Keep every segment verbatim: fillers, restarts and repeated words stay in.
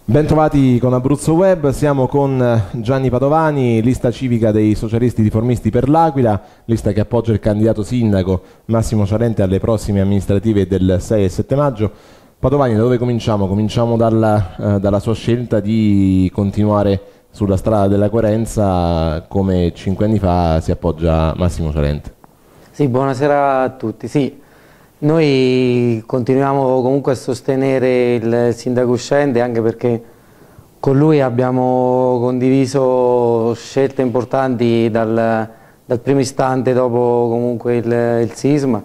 Bentrovati con Abruzzo Web, siamo con Gianni Padovani, lista civica dei Socialisti Riformisti per l'Aquila, lista che appoggia il candidato sindaco Massimo Cialente alle prossime amministrative del sei e sette maggio. Padovani, da dove cominciamo? Cominciamo dalla, eh, dalla sua scelta di continuare sulla strada della coerenza, come cinque anni fa si appoggia Massimo Cialente. Sì, buonasera a tutti. Sì. Noi continuiamo comunque a sostenere il sindaco uscente, anche perché con lui abbiamo condiviso scelte importanti dal, dal primo istante dopo comunque il, il sisma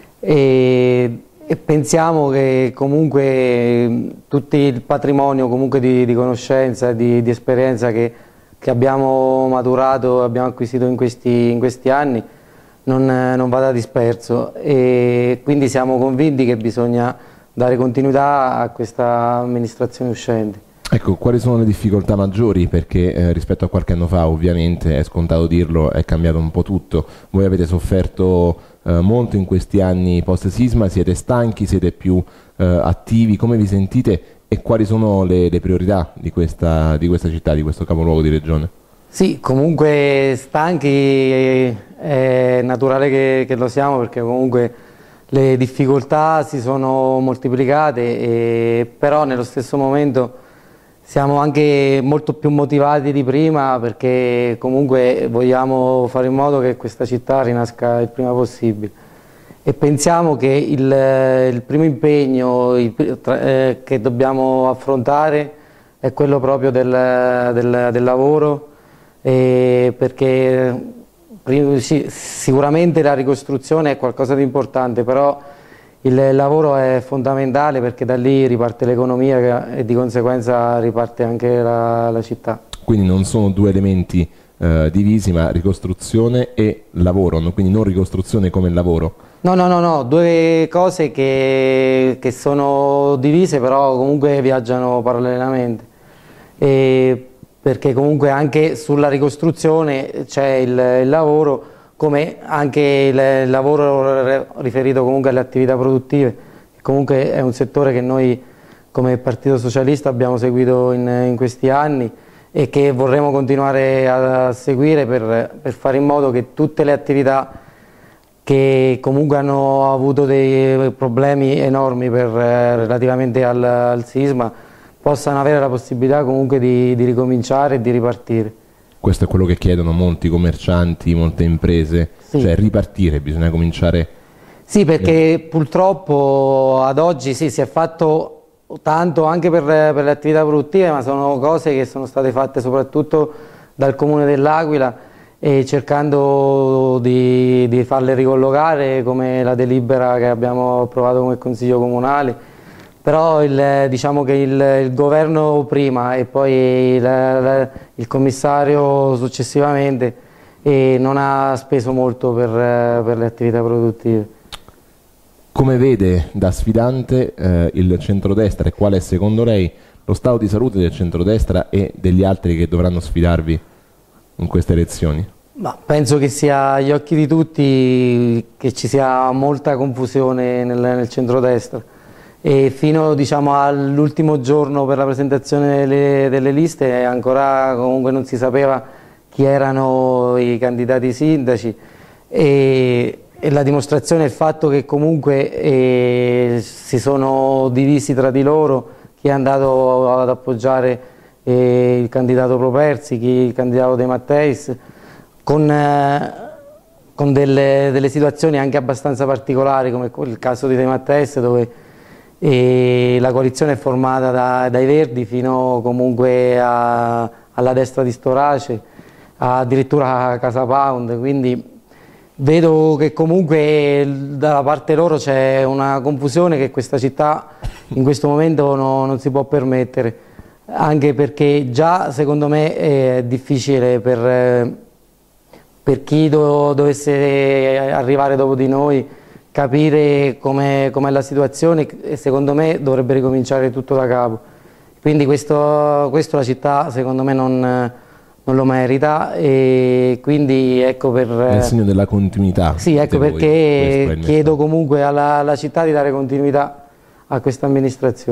e, e pensiamo che comunque tutto il patrimonio comunque di, di conoscenza, di, di esperienza che, che abbiamo maturato, abbiamo acquisito in questi, in questi anni Non, non vada disperso, e quindi siamo convinti che bisogna dare continuità a questa amministrazione uscente. Ecco, quali sono le difficoltà maggiori? Perché eh, rispetto a qualche anno fa, ovviamente, è scontato dirlo, è cambiato un po' tutto. Voi avete sofferto eh, molto in questi anni post-sisma, siete stanchi, siete più eh, attivi, come vi sentite e quali sono le, le priorità di questa, di questa città, di questo capoluogo di regione? Sì, comunque stanchi è naturale che, che lo siamo, perché comunque le difficoltà si sono moltiplicate, e, però nello stesso momento siamo anche molto più motivati di prima, perché comunque vogliamo fare in modo che questa città rinasca il prima possibile e pensiamo che il, il primo impegno il, eh, che dobbiamo affrontare è quello proprio del, del, del lavoro. Eh, perché sì, sicuramente la ricostruzione è qualcosa di importante, però il lavoro è fondamentale, perché da lì riparte l'economia e di conseguenza riparte anche la, la città. Quindi non sono due elementi eh, divisi, ma ricostruzione e lavoro, quindi non ricostruzione come il lavoro? No, no, no, no, due cose che, che sono divise, però comunque viaggiano parallelamente. E perché comunque anche sulla ricostruzione c'è il, il lavoro, come anche il, il lavoro riferito comunque alle attività produttive, che comunque è un settore che noi come Partito Socialista abbiamo seguito in, in questi anni e che vorremmo continuare a seguire per, per fare in modo che tutte le attività che comunque hanno avuto dei problemi enormi per, relativamente al, al sisma possano avere la possibilità comunque di, di ricominciare e di ripartire. Questo è quello che chiedono molti commercianti, molte imprese, sì. Cioè ripartire, bisogna cominciare. Sì, perché purtroppo ad oggi sì, si è fatto tanto anche per, per le attività produttive, ma sono cose che sono state fatte soprattutto dal Comune dell'Aquila, e cercando di, di farle ricollocare, come la delibera che abbiamo approvato come Consiglio Comunale. Però il, diciamo che il, il governo prima e poi il, il commissario successivamente eh, non ha speso molto per, per le attività produttive. Come vede da sfidante eh, il centrodestra, e qual è secondo lei lo stato di salute del centrodestra e degli altri che dovranno sfidarvi in queste elezioni? Ma penso che sia agli occhi di tutti che ci sia molta confusione nel, nel centrodestra. E fino diciamo, all'ultimo giorno per la presentazione delle, delle liste ancora comunque non si sapeva chi erano i candidati sindaci, e, e la dimostrazione è il fatto che comunque eh, si sono divisi tra di loro chi è andato ad appoggiare eh, il candidato Properzi, chi il candidato De Matteis, con, eh, con delle, delle situazioni anche abbastanza particolari, come il caso di De Matteis, dove e la coalizione è formata da, dai Verdi fino comunque a, alla destra di Storace, addirittura a Casa Pound, quindi vedo che comunque dalla parte loro c'è una confusione che questa città in questo momento no, non si può permettere, anche perché già secondo me è difficile per, per chi do, dovesse arrivare dopo di noi capire com'è com la situazione, e secondo me dovrebbe ricominciare tutto da capo. Quindi questo, questo la città secondo me non, non lo merita, e quindi ecco per... Nel segno della continuità. Sì, ecco perché chiedo comunque alla, alla città di dare continuità a questa amministrazione.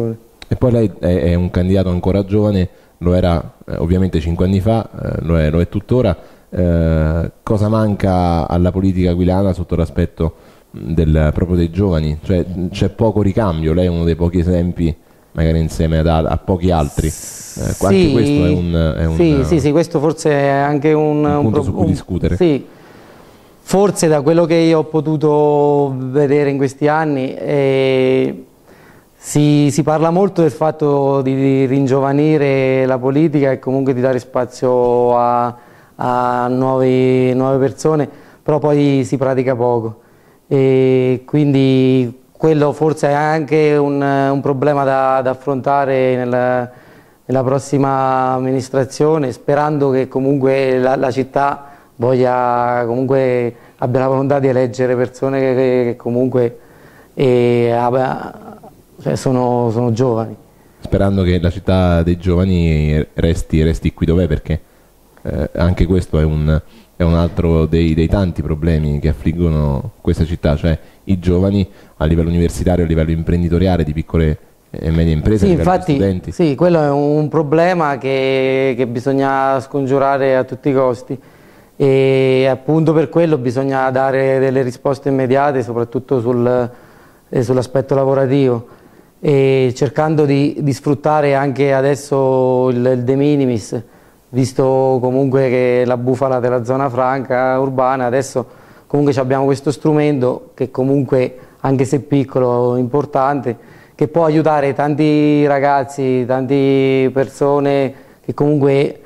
E poi lei è, è un candidato ancora giovane, lo era eh, ovviamente cinque anni fa, eh, lo, è, lo è tuttora. Eh, cosa manca alla politica aquilana sotto l'aspetto del, proprio dei giovani? Cioè, c'è poco ricambio, lei è uno dei pochi esempi, magari insieme ad, a pochi altri. Eh, sì, anche questo è un, è un, sì, sì, sì, questo forse è anche un, un punto un, su cui un, discutere. Sì, forse da quello che io ho potuto vedere in questi anni eh, si, si parla molto del fatto di, di ringiovanire la politica e comunque di dare spazio a, a nuovi, nuove persone, però poi si pratica poco e quindi quello forse è anche un, un problema da, da affrontare nella, nella prossima amministrazione, sperando che comunque la, la città voglia, comunque abbia la volontà di eleggere persone che, che comunque eh, abbia, cioè sono, sono giovani. Sperando che la città dei giovani resti, resti qui dov'è, perché eh, anche questo è un, è un altro dei, dei tanti problemi che affliggono questa città, cioè i giovani a livello universitario, a livello imprenditoriale, di piccole e medie imprese, Sì, a livello infatti, di studenti. sì, quello è un problema che, che bisogna scongiurare a tutti i costi e appunto per quello bisogna dare delle risposte immediate, soprattutto sul, eh, sull'aspetto lavorativo, e cercando di, di sfruttare anche adesso il, il de minimis, visto comunque che la bufala della zona franca urbana, adesso comunque abbiamo questo strumento che comunque, anche se piccolo, è importante, che può aiutare tanti ragazzi, tante persone che comunque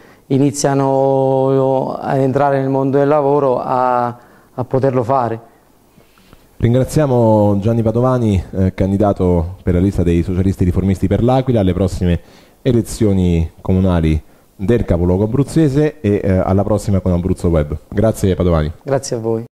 iniziano ad entrare nel mondo del lavoro a, a poterlo fare. Ringraziamo Gianni Padovani, eh, candidato per la lista dei socialisti riformisti per l'Aquila alle prossime elezioni comunali del capoluogo abruzzese e eh, alla prossima con Abruzzo Web. Grazie Padovani. Grazie a voi.